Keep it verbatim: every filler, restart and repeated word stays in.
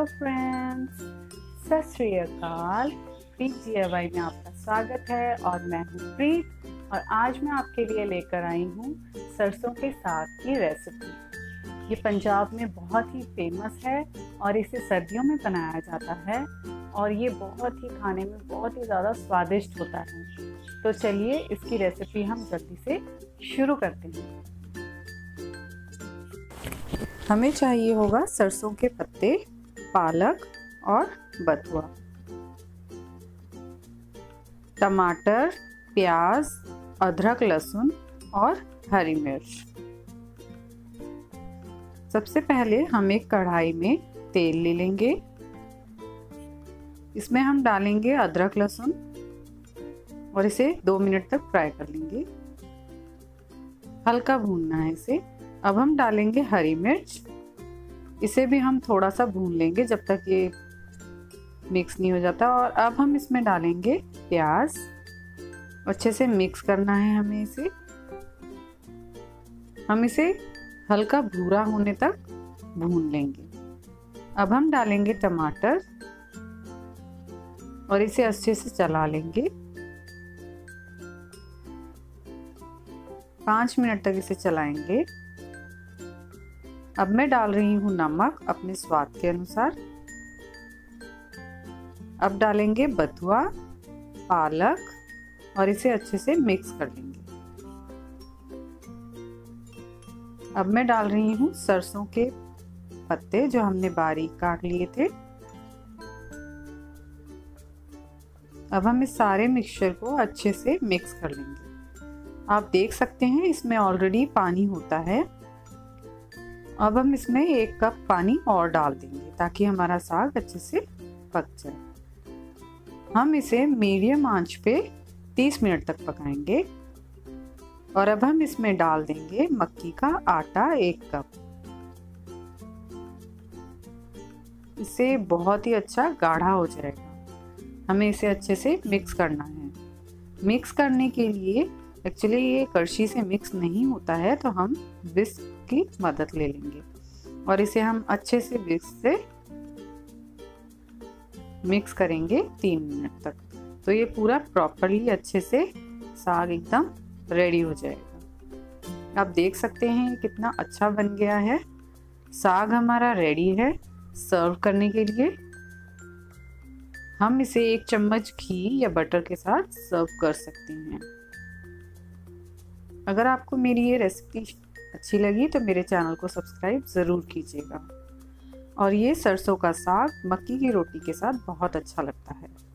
Friends, सत श्री अकाल। प्रीत जी ए Y में आपका स्वागत है और मैं हूँ प्रीत और आज मैं आपके लिए लेकर आई हूँ सरसों के साग की रेसिपी। ये पंजाब में बहुत ही फेमस है और इसे सर्दियों में बनाया जाता है और ये बहुत ही खाने में बहुत ही ज़्यादा स्वादिष्ट होता है। तो चलिए इसकी रेसिपी हम जल्दी से शुरू करते हैं। हमें चाहिए होगा सरसों के पत्ते, पालक और बथुआ, टमाटर, प्याज, अदरक, लहसुन और हरी मिर्च। सबसे पहले हम एक कढ़ाई में तेल ले लेंगे। इसमें हम डालेंगे अदरक लहसुन और इसे दो मिनट तक फ्राई कर लेंगे। हल्का भूनना है इसे। अब हम डालेंगे हरी मिर्च। इसे भी हम थोड़ा सा भून लेंगे जब तक ये मिक्स नहीं हो जाता। और अब हम इसमें डालेंगे प्याज। अच्छे से मिक्स करना है हमें इसे। हम इसे हल्का भूरा होने तक भून लेंगे। अब हम डालेंगे टमाटर और इसे अच्छे से चला लेंगे। पाँच मिनट तक इसे चलाएंगे। अब मैं डाल रही हूँ नमक अपने स्वाद के अनुसार। अब डालेंगे बथुआ, पालक और इसे अच्छे से मिक्स कर लेंगे। अब मैं डाल रही हूँ सरसों के पत्ते जो हमने बारीक काट लिए थे। अब हम इस सारे मिक्सचर को अच्छे से मिक्स कर लेंगे। आप देख सकते हैं इसमें ऑलरेडी पानी होता है। अब हम इसमें एक कप पानी और डाल देंगे ताकि हमारा साग अच्छे से पक जाए। हम इसे मीडियम आंच पे तीस मिनट तक पकाएंगे। और अब हम इसमें डाल देंगे मक्की का आटा एक कप। इससे बहुत ही अच्छा गाढ़ा हो जाएगा। हमें इसे अच्छे से मिक्स करना है। मिक्स करने के लिए एक्चुअली ये कड़छी से मिक्स नहीं होता है तो हम विस्क की मदद ले लेंगे और इसे हम अच्छे से विस्क से मिक्स करेंगे तीन मिनट तक। तो ये पूरा प्रॉपरली अच्छे से साग एकदम रेडी हो जाएगा। आप देख सकते हैं कितना अच्छा बन गया है। साग हमारा रेडी है सर्व करने के लिए। हम इसे एक चम्मच घी या बटर के साथ सर्व कर सकते हैं। अगर आपको मेरी ये रेसिपी अच्छी लगी तो मेरे चैनल को सब्सक्राइब ज़रूर कीजिएगा। और ये सरसों का साग मक्की की रोटी के साथ बहुत अच्छा लगता है।